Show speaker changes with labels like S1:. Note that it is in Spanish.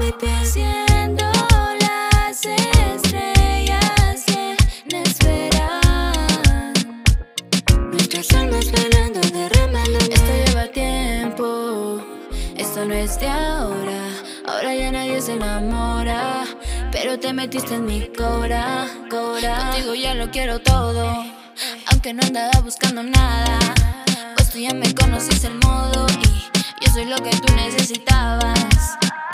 S1: mi piel. Siendo las estrellas que esperan, nuestras almas bailando, derramando. Esto lleva tiempo, esto no es de ahora. Ahora ya nadie se enamora, pero te metiste en mi cora. Contigo ya lo quiero todo, aunque no andaba buscando nada. Pues tú ya me conociste el modo y yo soy lo que tú necesitabas.